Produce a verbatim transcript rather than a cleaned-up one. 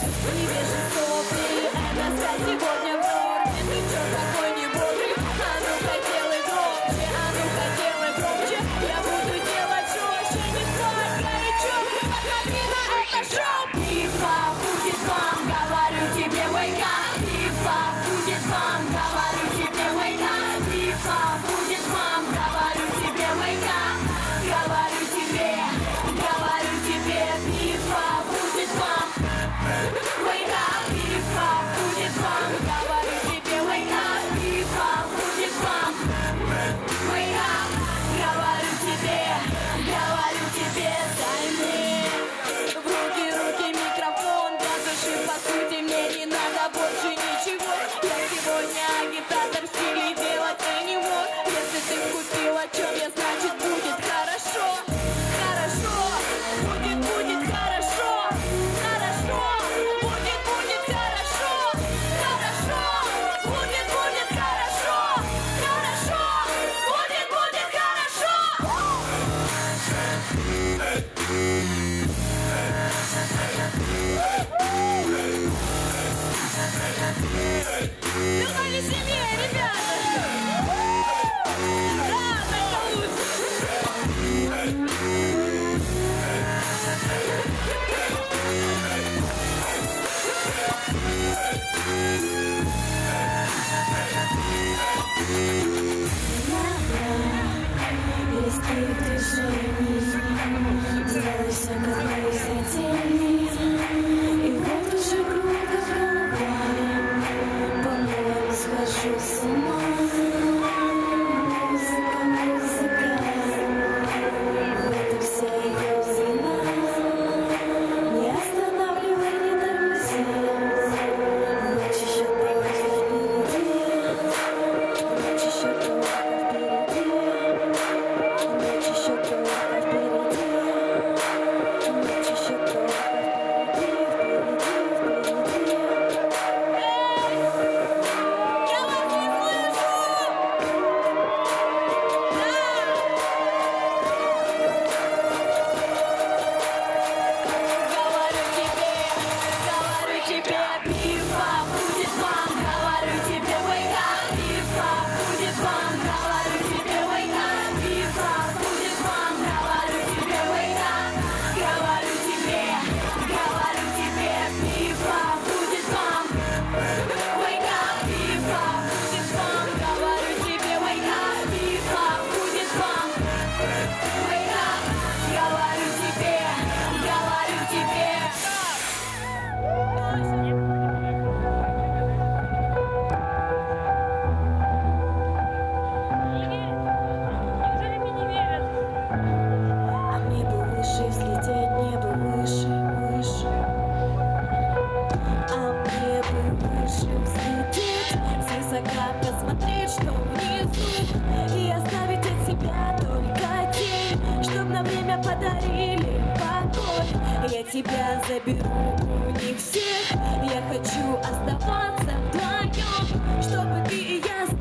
Не вижу сопли, это вся сегодня в норме. Ты чё такой не бодрый? А ну-ка делай громче, а ну-ка делай громче. Я буду делать жестче, не стой горячо. Посмотри на это шоу. Пифа будет вам, говорю тебе, wake up. Пифа будет вам, говорю тебе, wake up. Пифа будет вам, говорю тебе, wake up. Говорю тебе, говорю тебе, пифа будет вам. Wake up, пифа будет вам, говорю тебе, wake up. Пифа будет вам. Wake up, говорю тебе, говорю тебе, дай мне в руки, руки микрофон. Для души, по сути, мне не надо больше ничего. Я сегодня агитатор в стиле делать ты не мог. Если ты вкусил, о чем я, значит будет хорошо. Хорошо, будет, будет хорошо. Хорошо, будет, будет хорошо. Хорошо, будет, будет хорошо. Хорошо, будет, будет хорошо. Ну повеселее, ребята! Да, это лучше! Листы в движении, делай все, как мы хотели. И вот уже круто головами, по-моему, схожу с ума. Музыка, музыка, в этом вся ее вина. Не останавливай, не тормози, ночь еще только впереди. Ночь еще только впереди. Ночь еще только впереди. Ночь еще только впереди, впереди, впереди. Я вас не слышу! Говорю тебе, говорю тебе, пифа будет вам, говорю тебе, wake up. Пифа будет вам, говорю тебе, wake up. Пифа будет вам, говорю тебе, wake up. Говорю тебе, говорю тебе, пифа будет вам, wake up. Пифа будет вам, говорю тебе, wake up. Пифа будет вам, wake up. Говорю тебе, говорю тебе. А мне бы выше взлететь, мне бы выше, выше. А мне бы выше взлететь, свысока посмотреть, что внизу, и оставить от себя только тень, чтоб на время подарили покой. Я тебя заберу у них всех, я хочу оставаться вдвоем, чтобы ты и я